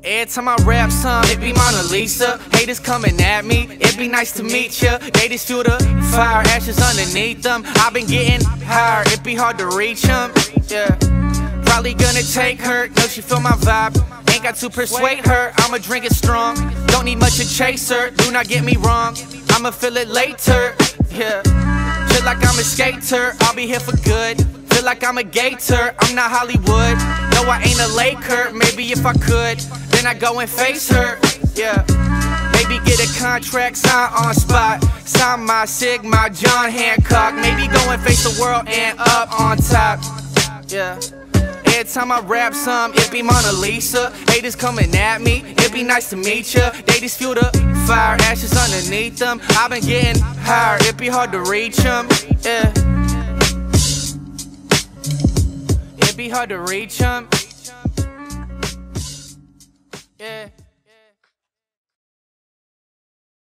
Every time I rap some, it be Mona Lisa. Haters coming at me, it be nice to meet ya. They just feel the fire, ashes underneath them. I've been getting higher, it be hard to reach them. Yeah, probably gonna take her, know she feel my vibe. Ain't got to persuade her, I'ma drink it strong. Don't need much to chase her, do not get me wrong. I'ma feel it later, yeah. Feel like I'm a skater, I'll be here for good. Feel like I'm a gator, I'm not Hollywood. No, I ain't a Laker, maybe if I could, then I go and face her, yeah. Maybe get a contract, sign on spot. Sign my Sigma, John Hancock. Maybe go and face the world and up on top, yeah. Every time I rap some, it be Mona Lisa. Haters coming at me, it be nice to meet ya. They just feel the fire, ashes underneath them. I've been getting higher, it be hard to reach them, yeah. It be hard to reach them, yeah.